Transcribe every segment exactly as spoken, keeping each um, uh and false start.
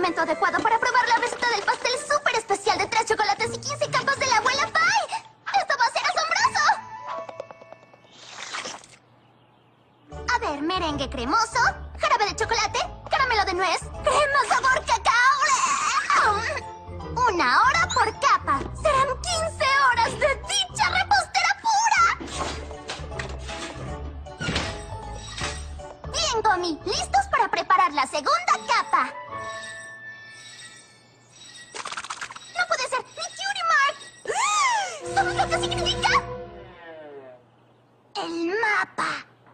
momento adecuado para probar la receta del pastel súper especial de tres chocolates y quince capas de la abuela Pie. ¡Esto va a ser asombroso! A ver, merengue cremoso, jarabe de chocolate, caramelo de nuez, crema sabor cacao. Una hora por capa. Serán quince horas de dicha repostera pura. Bien, Gummy, listos para preparar la segunda capa. ¡No puede ser! ¡Mi Cutie Mark! ¿Sabes lo que significa? El mapa.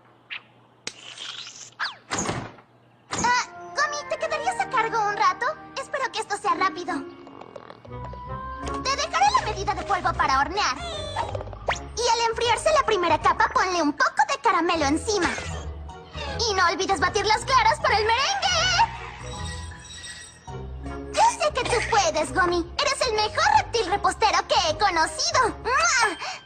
Ah, Gummy, ¿te quedarías a cargo un rato? Espero que esto sea rápido. Te dejaré la medida de polvo para hornear. Y al enfriarse la primera capa, ponle un poco de caramelo encima. Y no olvides batir las claras para el merengue. Yo sé que tú puedes, Gummy. Eres el mejor reptil repostero que he conocido. ¡Mua!